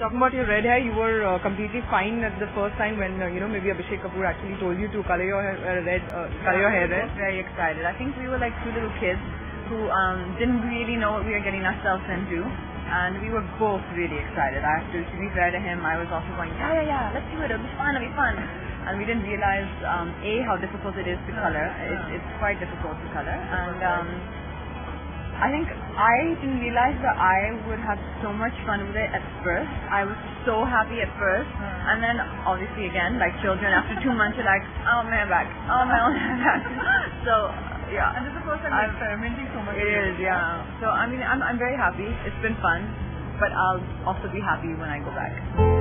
talking about your red hair, you were completely fine at the first time when maybe Abhishek Kapoor actually told you to color your hair red. Color your hair red. Very excited. I think we were like two little kids who didn't really know what we were getting ourselves into, and we were both really excited. I have to be fair to him, I was also going, yeah, let's do it. It'll be fun. And we didn't realize how difficult it is to color. It's quite difficult to color, and I think I didn't realize that I would have so much fun with it at first. I was so happy at first, and then obviously again, like children, after 2 months you're like, oh my hair back. So yeah. And this is the first time I'm experimenting so much. It is, yeah. So I mean, I'm very happy. It's been fun, but I'll also be happy when I go back.